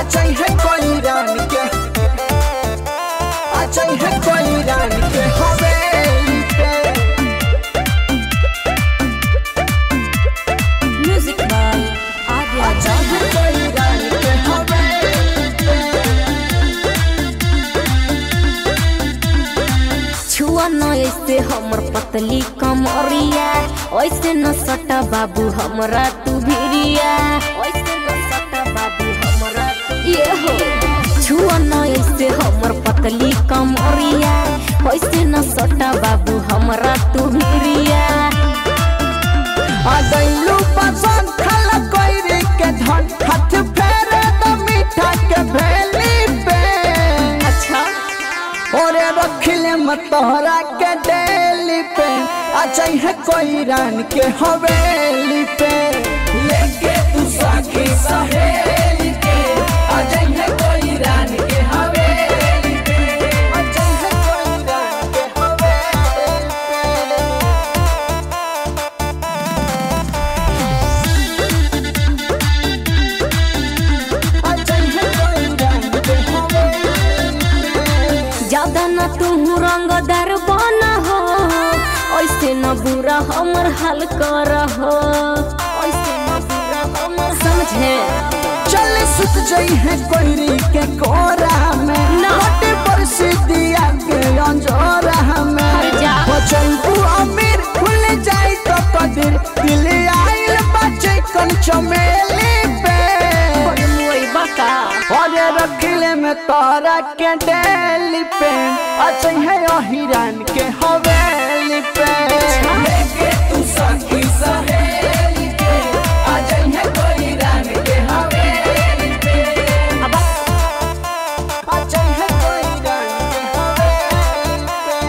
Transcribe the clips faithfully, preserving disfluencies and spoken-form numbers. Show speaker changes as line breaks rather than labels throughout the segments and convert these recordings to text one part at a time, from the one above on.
चाहिए कोई रान के आ चाहिए कोई रान के हवेली पे।
म्यूजिक बाय आगे
आ चाहिए कोई रान के हवेली पे।
छुआ न ऐसे हमर पतली कमरिया, ऐसे न सटा बाबू हमरा तू भिरिया, ऐसे न सटा बाबू हमरा तू ये हो। छुआ न ऐसे हमर पतली कमरिया, ऐसे न सटा बाबू हमरा तू भिरिया।
आ गइलू पसंद खाला कोइरी के धन, हाथ फेरे द मीठा के भेली पे।
अच्छा
ओरे रखले मत तोहरा के डेली पे, आ चाहिए कोई रान के हवेली पे। लेके तू साखी सहेली के, आ चाहिए कोई रान के हवेली पे। आ चाहिए कोई रान के हवेली पे। आ चाहिए कोई रान के हवेली पे।
ज्यादा न तू रंगदार बना हो, ऐसे न बुरा हमर हाल कर हो, ऐसे न बुरा हमर समझे।
चल सुत जाई है कोइरी के कोरा में, नट पर सिद्धिया के अंजोरा में।
हर जा।
बचन तू अमीर खुल जाई तो कदिर, दिल आइल बचे कन चमेली पे।
मुई बका
अरे रखले में तोरा के डेली पे, अच्छा है हिरान के हवेली पे। लेके तू सखी सहेली के, आ जाइए कोई रान के हवेली पे।
अब
आ जाइए कोई रान के हवेली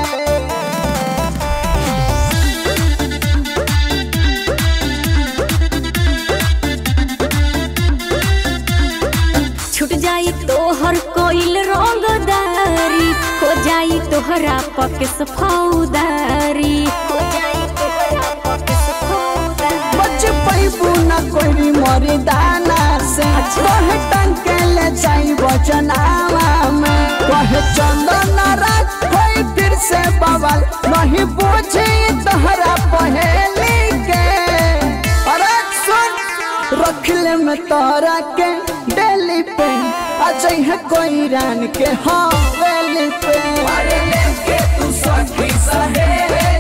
पे।
छूट जाई तोहर कोइल रंगदारी, हो जाई तोहरा पकेस फौदारी, हो जाई तोहरा पकेस फौदारी।
बच पैबू न कोई मरी दाना से, कहे टंके ले जाई बचनावा में। कहे चंदन राज कोई फिर से बवाल, नहीं पूछी तोहरा पहेली के। अरे सुन रखले में तोरा के डेली पे, आ चाहिए कोई रान के हवेली पे। अरे लेके तू सखी सहेली